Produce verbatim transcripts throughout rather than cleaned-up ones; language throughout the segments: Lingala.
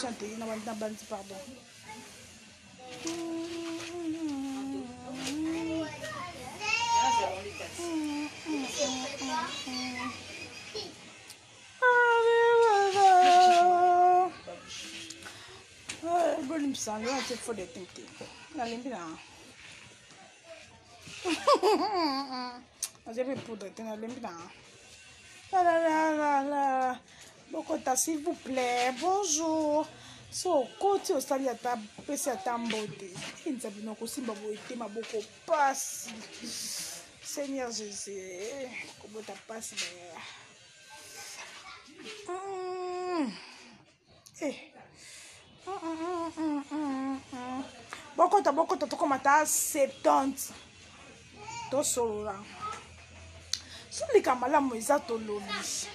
connexion te na banda bandi pardon. Bolim sang là c'est faux de tinté. La limbi là. J'ai fait poudre de la limbi là. La la la la la. Bokota s'il vous plaît. Bonjour. So côté au stade ya ta pesi ya tambote. Inzabi no ko simba bo ete maboko passe. Seigneur Jésus. Ko bota passe ba. Eh. Bokota bokota to komata septante. To solo la. Sulika malamu eza to lobi.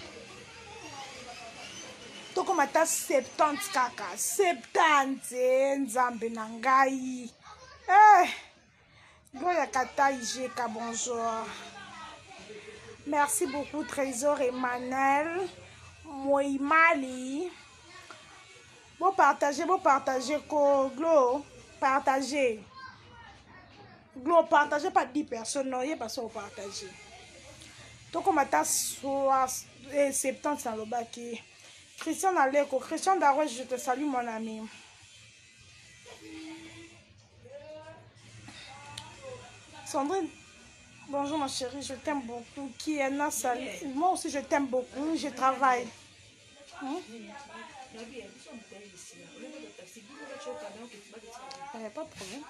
To komata septante kaka. septante nzambe na ngai. Eh. Gloria Kata Ijeka, bonjour. Merci beaucoup Trésor Emmanuel. Moimali. Bon partager, bon partager ko Glo, partager. Glo partager pas dix personnes, non, il pas ça au partager. Donc on m'a septante dans le bac. Christian Aleko, Christian Darwe, je te salue mon ami. Sandrine, bonjour ma chérie, je t'aime beaucoup. Qui est là, moi aussi je t'aime beaucoup, je travaille. Hein? Il n'y a pas de problème.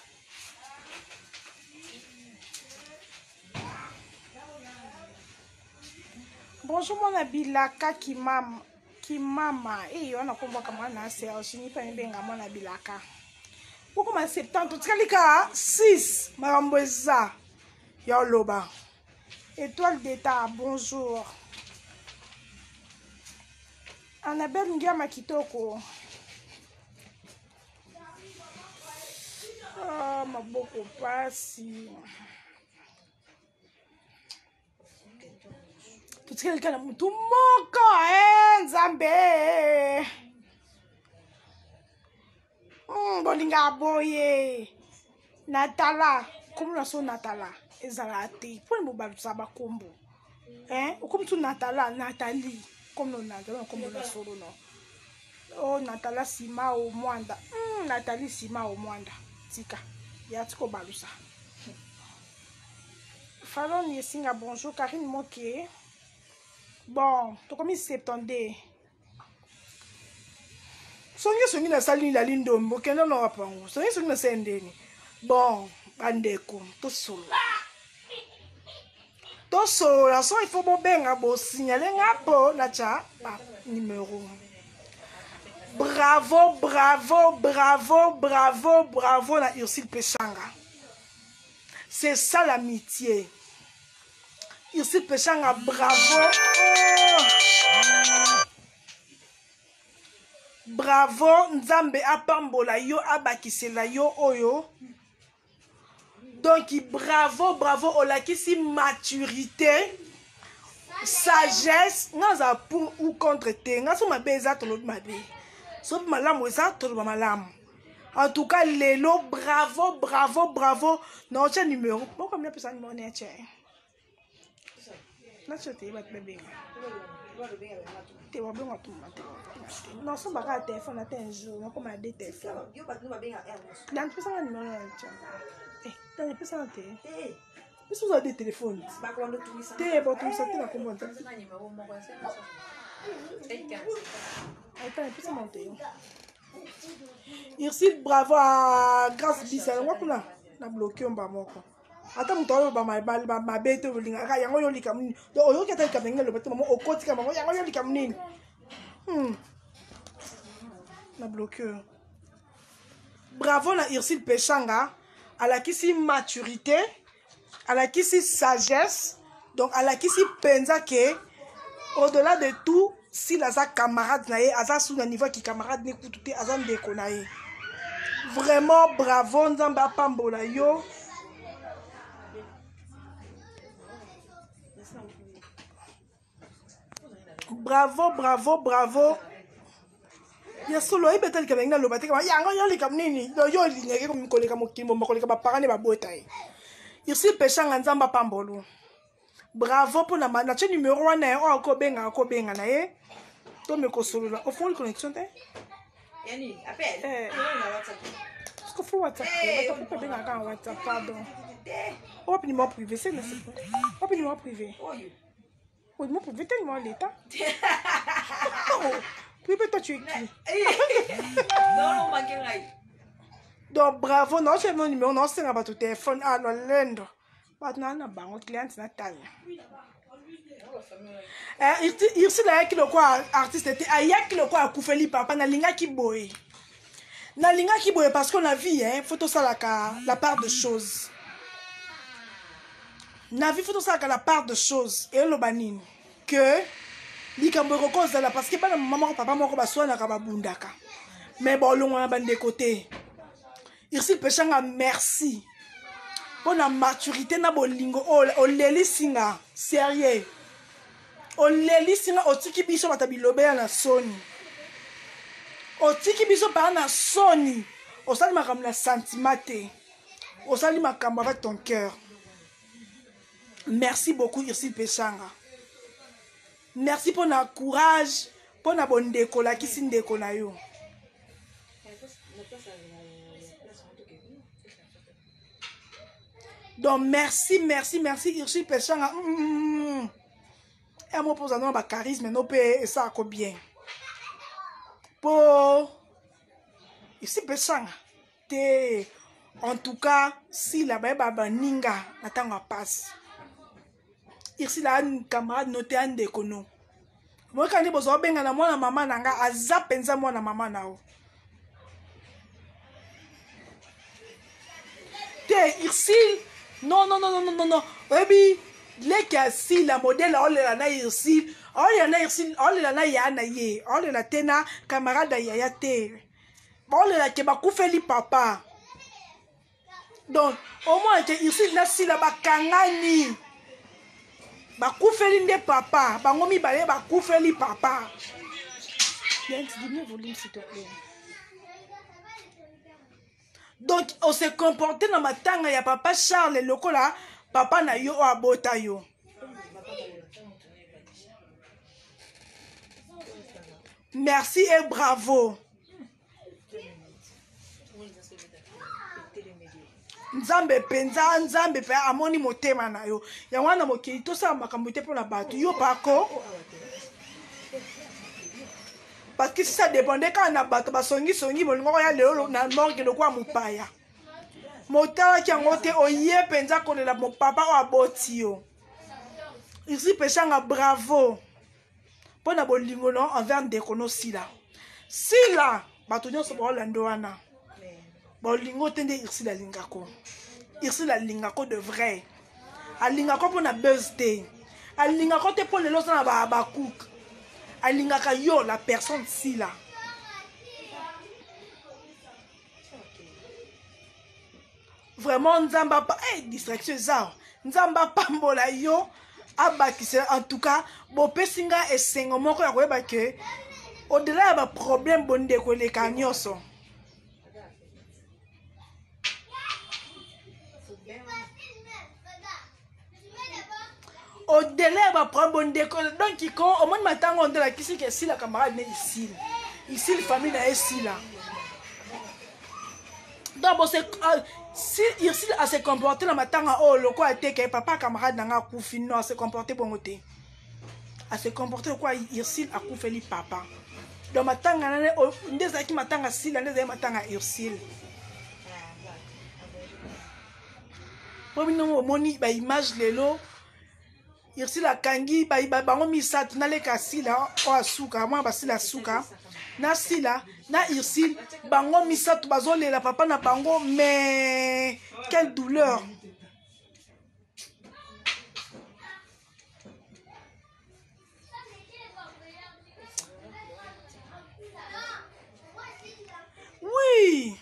Bonjour mon abilaka qui mama qui mama et on a combat comme on a c'est aussi ni pas bien mon abilaka. Pourquoi ma septante tu kalika six maramboza ya loba. Étoile d'état, bonjour. Annabelle Ngama Kitoko. Ah, ma boko pasi. Tout quelqu'un a mutu moko eh Nzambe. Hmm, bolinga boye. Natala, comme la so Natala, ezalate. Pour le mobile ça ba kombo. Hein, comme tu Natala, Nathalie. Comme nous Nathalie, comme nous solo non. Oh Nathalie Sima au Mwanda. Hmm, Nathalie Sima au Mwanda. Tika. Ya tiko balusa. Fallon Yesinga bonjour Karine Moké. Bon, tu comme septembre. Songi songi na sali la lindo mbokena no apango. Songi songi na sendeni. Bon, bandeko, to solo. To solo, so il faut bon benga bo signaler ngapo na cha numéro. Bravo, bravo, bravo, bravo, bravo na Ursule Pechanga. C'est ça l'amitié. Ursule Pechanga, bravo. Oh. Bravo, Nzambe apambola yo abakisela yo oyo. Donc bravo, bravo, olakisi maturité, sagesse, naza pour ou contre te, nazo mabe eza tolo mabe. So malamu eza tolo malamu. En tout cas, lelo, bravo, bravo, bravo. Non, c'est numéro. Bon, comme la personne mon est cher. Là, je t'ai battu bébé. Tu vas bien tout le non, c'est pas un téléphone, attends un jour. On comme des téléphones. Là, tu peux ça numéro là. Eh, t'as des personnes té. Eh. Mais vous avez des téléphones. Té, bon, tout ça, t'es là comment ça? Attends, plus ça monter. Ursule, bravo à grâce Bisa. On va pour là. Na bloqué on va moko. Attends, mon toyo ba ma ba ma bête olinga. Ka yango yoli kamuni. Do oyo kata kabenga lo bête maman okoti ka maman yango yoli kamuni. Hmm. Na bloqué. Bravo na Ursule Pechanga. Elle a qu'ici maturité, elle a qu'ici sagesse, donc elle a qu'ici pensa que au-delà de tout, si la sa camarade nae, asa sous le niveau qui camarade n'écoute tout, asa n'déconaye. Vraiment bravo, Nzamba Pambola yo. Bravo, bravo, bravo. ya solo e betel ka benga lo bateka ya ngo yo likam nini lo yo lingeke ko koleka mokimbo makoleka ba parane ba bota e ici peshanga nzamba pambolo bravo pour na na che numéro wana o ko benga ko benga na ye to me ko solo au fond connexion te yani appel eh na WhatsApp ko fo WhatsApp ba to benga ka WhatsApp pardon o puis numéro privé c'est n'est pas o puis numéro privé oyo o numéro privé t'es numéro l'état oh puis toi tu es qui non non manqué ngai donc bravo non c'est mon numéro non c'est na ba to téléphone ah no lendo ba na na bango client na tanya eh il se là qui le quoi artiste était aya qui le quoi akufeli papa na linga ki boy na linga ki boy parce qu'on a vu hein photo ça la la part de choses na vu photo ça la part de choses et lo banine que likambo ko cause là parce que bana maman papa moko ba swana ka ba bundaka mais bon longo na bande côté ici pechanga merci pour la maturité na bolingo o leli singa sérieux o leli singa o tiki biso batabilobe na soni o tiki biso pa na soni o sali makambo na sentiment te o sali makambo avec ton cœur. Merci beaucoup Irsil Pechanga. Merci pour na courage pour na bonne ndeko la kisi ndeko na yo. Donc merci merci merci Irsil Pechanga. Mm, et moi pour ça non ba charisme no pe ça ko bien. Pour Irsil Pechanga te en tout cas si la ba ba ninga natanga passe. Ici là un camarade noté un décono. Moi quand il bozo benga na mwana mama nanga aza penza mwana mama nao. Te ici non non non non non non. Ebi les kasi la modèle on la na ici. On la na ici, on la na ya na ye. On la tena camarade ya ya te. On la ke ba kufeli papa. Donc au moins que ici là si la bakangani. Bakufeli nde papa, bango mibale bakufeli papa. Dis-moi volume s'il te plaît. Donc on s'est comporté dans ma tanga ya papa Charles lokola papa na yo abota yo. Merci et bravo. Nzambe penza nzambe pe amoni motema na yo ya wana mokili to sa makambo te pona bato yo pako parce que si ça dépendait quand na bato basongi songi bolingo ya lelo na morgue le kwa mupaya motala ki yango te oye penza kolela mo papa o aboti yo ici Pechanga bravo pona bolingo no envers ndekono sila sila bato nyonso ba Orlando wana bolingo tende irsi la lingako irsi la lingako de vrai alingako pour na birthday alingako te pour les lots na ba ba cook alingaka yo la personne si là vraiment nzamba pa eh distraction ça nzamba pambola yo abakise en tout cas bo pesinga esengo moko ya koyeba ke au-delà ba problème bonde ko le kanyoso. Au-delà va prendre bon décolle donc qui quand au moins matin on de la qui c'est que si la camarade n'est ici ici la famille là ici là donc bon c'est si ici à se comporter la matin oh le quoi était que papa camarade n'a pas couffé non à se comporter bon côté à se comporter quoi ici à couffé li papa donc matin on des qui matin à si là des matin à ici pour nous moni ba image lelo ici la kangi ba ba bango misat na le kasila o asuka moi basila suka na sila na ici bango misat bazolela papa na bango mais quelle douleur. Oui.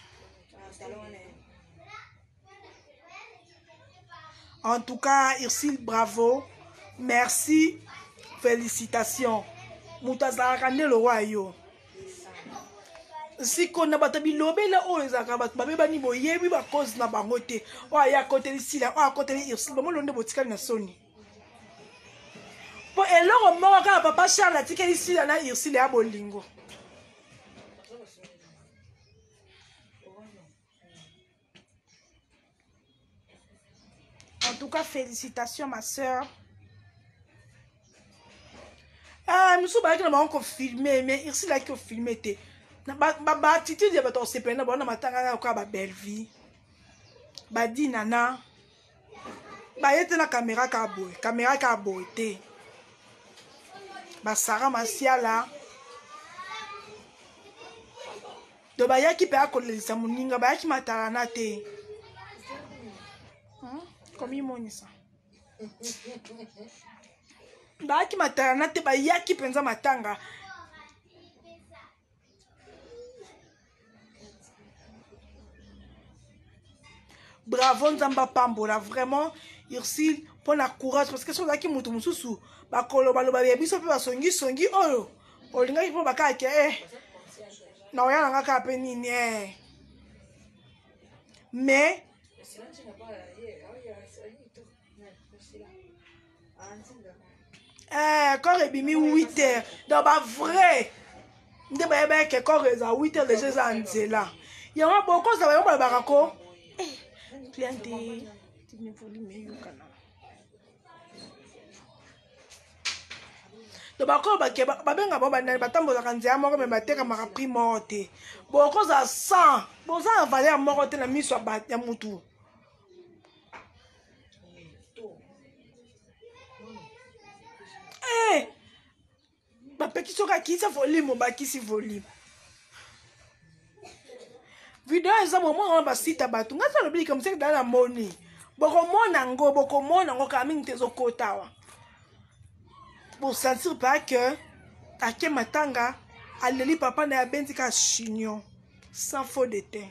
En tout cas, Irsil, bravo. Merci. Félicitations. Moutazara kande le roi yo. siko na bato bilobela oyo ezalaka bato babebani boyebi bakozi na bango te oyo aya akoteli sila oyo akoteli Ursule bamolo nde botikali na soni mpo eloko moko kaka papa Charles atikeli sila na Ursule ya bolingo. En tout cas, félicitations ma soeur. Ah, nous sommes encore filmé, mais Ursule a qui filmé. Ba ba attitude ya bato osepena bona matanga na kwa ba belle vie. Ba di nana. Ba yete na caméra ka boy, caméra ka boy te. Ba Sarah Masiala. Do ba yaki pe akolelisa muninga ba yaki matarana te. Hein? Comme il moni ça. Ba yaki matarana te ba yaki penza matanga. Bravo Nzamba Pambola, vraiment Ursule pour la courage parce que si on a qui mutu mususu ba kolo ba lo ba biso pe ba songi songi oyo olinga ipo ba ka ke eh na oya nga ka pe nini eh mais eh quand ebimi huit heures donc ba vrai nde ba ba ke quand eza huit heures déjà za nzela ya wa boko za ba ba bakako cliente tini volume yukana to bako bake babenga bo bandani batambola kanzia moko me bateka maka prix morte boko za cent boza valeur moko te na miso ya mutu eh bapeki soka kisa volume bakisi volume video eza moment on ba sita batu ngasa lobi comme ça dans la moni boko mona ngo boko mona ngo ka mingi tezo kotawa pour sentir pas que ake matanga aleli papa na benzi ka chignon sans faux de teint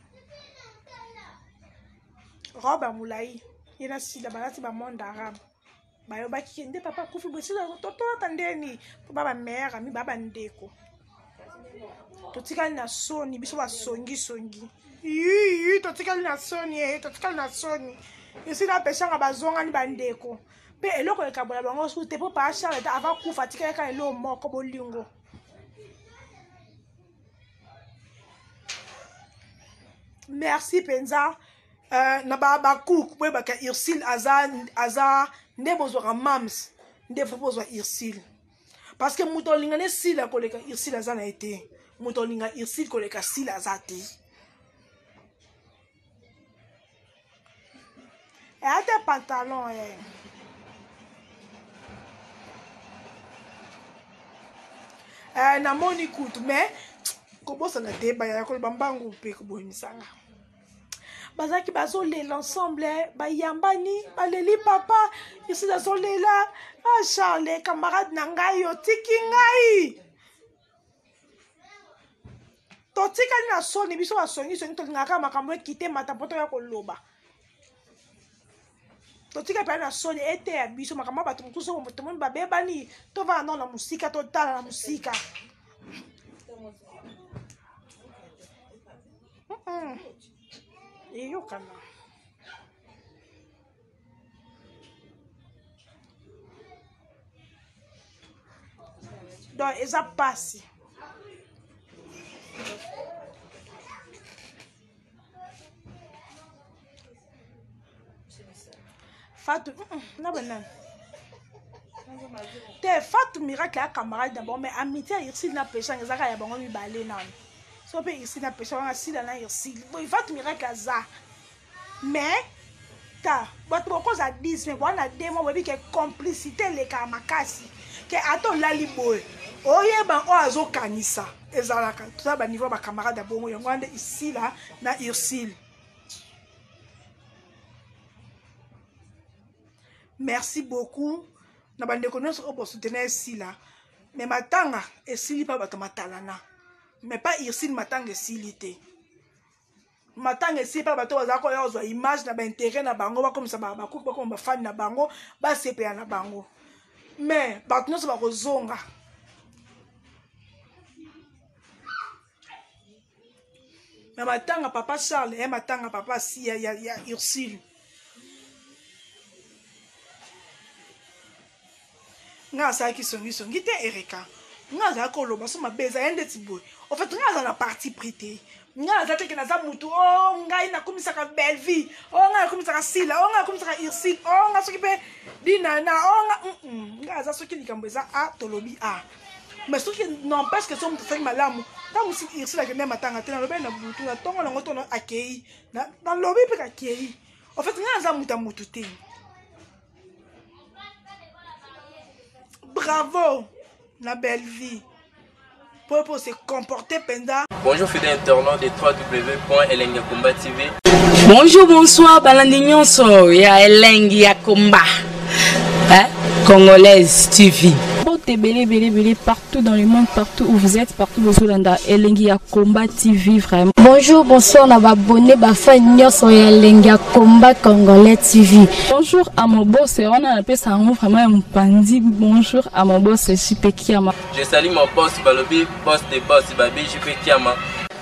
roba mulai ina sila balati ba monde arabe bayo baki nde papa kufi bosila toto tandeni baba mère mi baba ndeko totikali na soni biso basongi songi yi totikali na soni eh totikali na soni isi na peshanga bazonga ni bandeko pe eloko ekabola bango su te po pa Charles ava kufa tikali ka elo moko bolingo merci penza euh na ba ba cook we ba ka Ursule aza aza nde bozwa mams nde fo bozwa Ursule parce que muto lingane sila koleka Ursule aza na été muto linga Ursule koleka sila azate et a des pantalons eh eh na moni kutu mais kobosa na deba ya ko bambangu pe ko bonisanga bazaki bazolela ensemble bayambani baleli papa Ursule azolela ah Charles camarade na ngai yo tiki ngai totikali na soni biso basongi songi tolingaka makambo ekite mata poto ya koloba totika pa na soni ete ya biso makambo bato mosusu moto moni babebani tovana nao na musika totala na musika eyokana donc eza pasi Fatou, non ben non. Te Fatou miracle à camarade d'abord mais amitié ici na péché nga zaka ya bango mi balé nan. So pe ici na péché nga si na ici. Bon Fatou miracle za. Mais ta bato boko za dix mais bona demo webi ke complicité le ka makasi. Ke ato lali boy. Oye ban o azo kanisa. Ezalaka. Tout ça ba niveau ba camarade d'abord yo ngande ici là na Ursule. Merci beaucoup. Na bande connaissance au soutenir ici là. Mais matanga et sili pas bato matalana. Mais pas Ursule matanga silité. Matanga sili pas bato bazako ya ozwa image na ba intérêt na bango ba comme ça ba ba coupe comme ba fan na bango ba sepe na bango. Mais bato nyonso ba kozonga. Mais matanga papa Charles et matanga papa si ya ya ya Ursule. Nga sa ki songi songi te Erika. Nga za ko loba so mabeza ende tiboy. En fait nga za na parti prité. Nga za te ke na za mutu oh nga ina kumisa ka belle vie. Oh nga kumisa ka Sila, oh nga kumisa ka Ursule. Oh nga so ki pe dinana oh nga mm nga za so ki likambo za a tolobi a. Mais ce qui n'empêche que son fait malamu. Quand vous êtes ici, la même matin, na le ben na butu na tongo na ngoto na akei na na lobby pe akei. En fait, nga za muta mutute. Bravo, la belle vie. Pour pour se comporter penda. Bonjour fidèles internautes de w w w point elengi combat T V. Bonjour, bonsoir, balandi nyonso ya Elengi ya Komba. Hein? Congolaise T V. Belé, belé, belé, partout dans le monde, partout où vous êtes, partout où vous êtes, Elengi ya Komba T V, vraiment. Bonjour, bonsoir, on a abonné, bah, fan nyonso ya Elengi ya Komba Congolais T V. Bonjour à mon boss, on a appelé ça vraiment un pandi. Bonjour à mon boss, J P Kiama. Je salue mon boss Balobi, boss des boss, Babi, J P Kiama.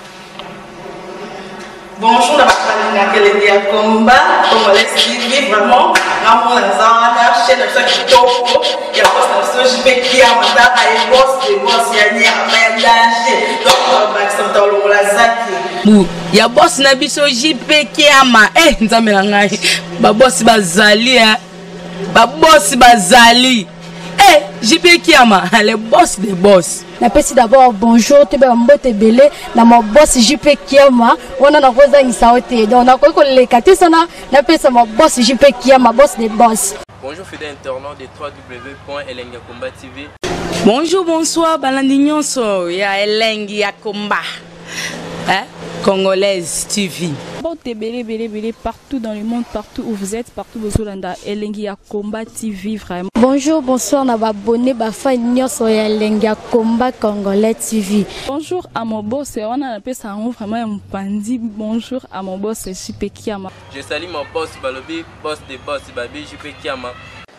Bonjour, na bakali na Elengi ya Komba Congolais T V, vraiment. Namo na zana chaîne ça qui toko ya boss na so J P Kiama ta ay boss de boss ya ni ama danger. Donc ba ça tolo la zaki. Bu ya boss na biso J P Kiama. Eh nzambe na ngai. Ba boss bazali eh. Ba boss bazali. Eh J P Kiama, le boss des boss. Na pesi d'abord bonjour, te ba mbote belé na mo boss J P Kiama, wana na koza ngisaote. Donc na ko le kati sana na pesa mo boss J P Kiama, boss des boss. Bonjour fidèles internautes de w w w point elengi combat T V. Bonjour, bonsoir, balandi nyonso ya Elengi ya Komba. Hein? Congolaise T V. Belé, belé, belé, partout dans le monde, partout où vous êtes, partout où vous êtes, Elengi ya Komba T V, vraiment. Bonjour, bonsoir, on a abonné, bah, fan nyonso ya Elengi ya Komba Congolais T V. Bonjour à mon boss, on a appelé ça vraiment un pandi. Bonjour à mon boss, J P Kiama. Je salue mon boss Balobi, boss des boss, Babi, J P Kiama.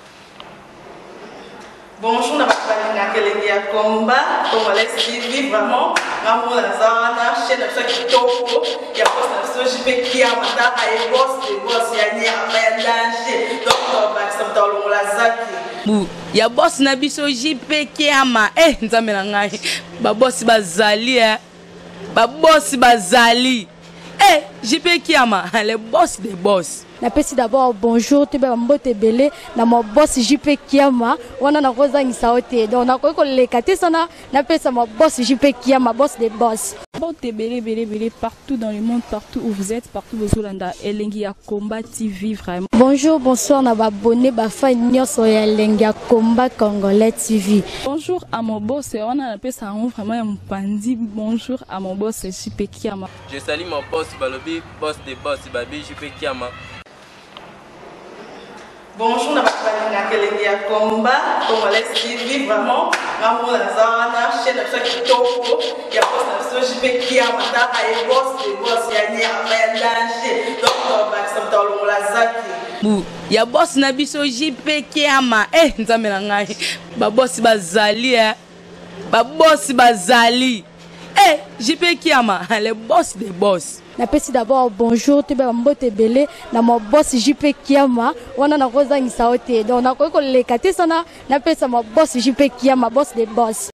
Bonjour, na bakali na Elengi ya Komba Congolais T V, vraiment. Namo na zana chaîne ça qui toko ya boss na so J P Kiama ta ay boss de boss ya ni ama danger. Donc ba ça tolo la zaki. Bu ya boss na biso J P Kiama. Eh nzambe na ngai. Ba boss bazali eh. Ba boss bazali. Eh J P Kiama, le boss des boss. Na pesi d'abord bonjour, te ba mbote belé na mo boss J P Kiama, wana na koza ngisaote. Donc na ko le kati sana na pesa mo boss J P Kiama, boss des boss. Belé, belé, belé, partout dans le monde, partout où vous êtes, partout où vous êtes, Elengi ya Komba T V, vraiment. Bonjour, bonsoir, on a abonné, bah, fan nyonso ya Elengi ya Komba Congolais T V. Bonjour à mon boss, on a appelé ça vraiment un pandi. Bonjour à mon boss, J P Kiama. Je salue mon boss Balobi, boss des boss, Babi, J P Kiama. Bonjour, na bakali na Elengi ya Komba Congolais T V, vraiment. Namo na zana chaîne ça qui toko ya boss na so J P Kiama ta ay boss de boss ya ni ama danger. Donc ba ça tolo la zaki. Bu ya boss na biso J P Kiama. Eh nzambe na ngai. Ba boss bazali eh. Ba boss bazali. Eh J P Kiama, le boss des boss. Na pesi d'abord bonjour, te ba mbote belé na mo boss J P Kiama, wana na koza ngisaote. Donc na ko le kati sana na pesa mo boss J P Kiama, boss des boss.